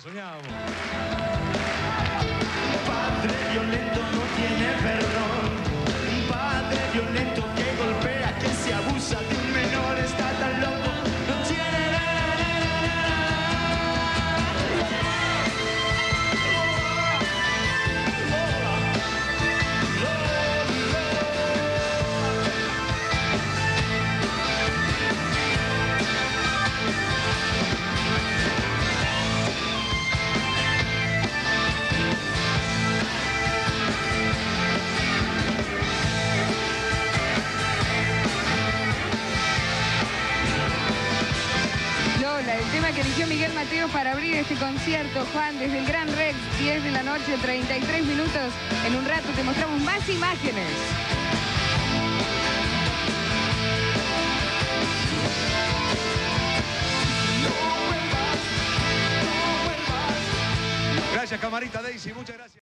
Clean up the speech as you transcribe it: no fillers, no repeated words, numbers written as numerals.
soñábamos. Un padre violento no tiene perdón. Un padre violento que golpea, que se abusa de un menor, está tan loco, no tiene El tema que eligió Miguel Mateos para abrir este concierto, Juan, desde el Gran Rex, 10 de la noche, 33 minutos. En un rato te mostramos más imágenes. Gracias, camarita Daisy, muchas gracias.